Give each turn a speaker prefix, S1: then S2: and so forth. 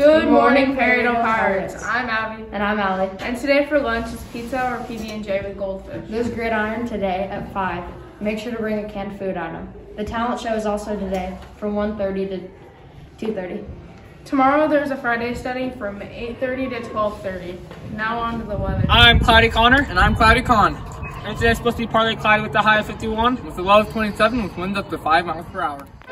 S1: Good morning, Perryville Pirates. I'm Abby.
S2: And I'm Allie.
S1: And today for lunch is pizza or PB&J with goldfish.
S2: There's gridiron today at 5. Make sure to bring a canned food item. The talent show is also today from 1:30 to 2:30.
S1: Tomorrow there's a Friday study from 8:30 to 12:30. Now on to the weather.
S3: I'm Cloudy Connor. And I'm Cloudy Con. And today's supposed to be partly cloudy with a high of 51, with a low of 27, with winds up to 5 miles per hour.